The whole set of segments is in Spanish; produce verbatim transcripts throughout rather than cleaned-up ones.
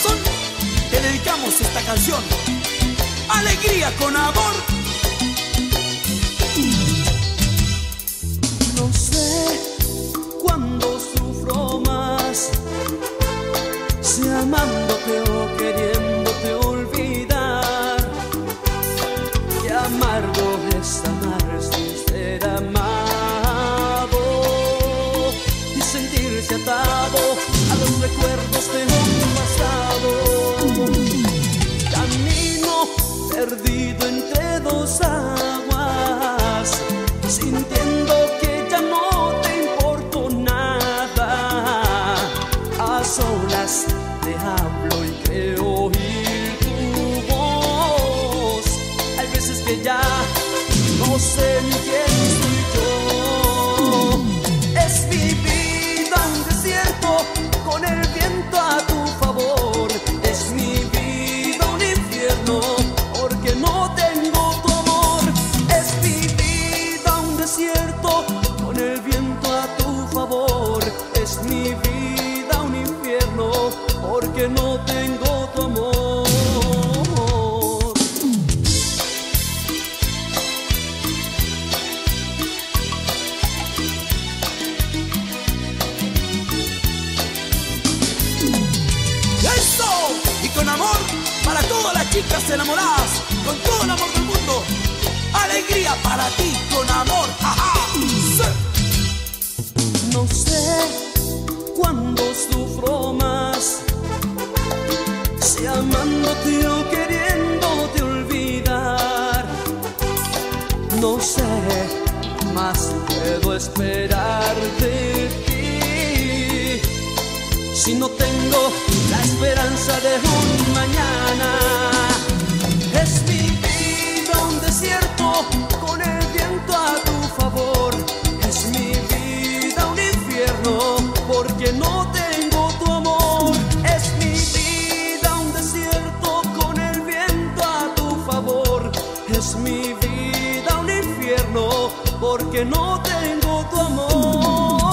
corazón te dedicamos esta canción. Alegría con amor. No sé cuándo sufro más, si amándote o queriéndote olvidar. Qué amargo es amar sin ser amado y sentirse atado a los recuerdos de un pasado. Camino perdido entre dos aguas, sintiendo que ya no te importo nada. A solas te hablo y creo oír tu voz. Hay veces que ya no sé ni quién soy yo. Es mi vida un desierto con el viento a tu favor. Es mi vida un infierno porque no tengo tu amor. Es mi vida un desierto con el viento a tu favor. Es mi vida un infierno porque no tengo tu amor. ¡Eso! Y con amor para todas las chicas enamoradas, con todo el amor del mundo. Alegría para ti con amor. ¡Ajá! ¡Sí! No sé cuándo sufro más, si amándote o queriéndote olvidar. No sé, más puedo esperar de ti si no tengo la esperanza de un mañana. Es mi vida un desierto con el viento a tu favor. Es mi vida un infierno porque no tengo tu amor. Es mi vida un desierto con el viento a tu favor. Es mi vida un infierno porque no tengo tu amor.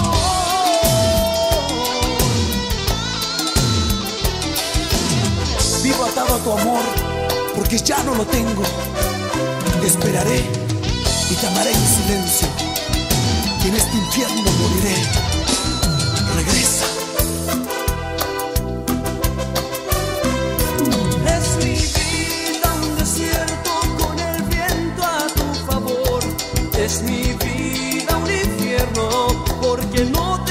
Vivo atado a tu amor porque ya no lo tengo. Te esperaré y te amaré en silencio, y en este infierno moriré. Regresa. Es mi vida un desierto con el viento a tu favor. Es mi vida un infierno porque no te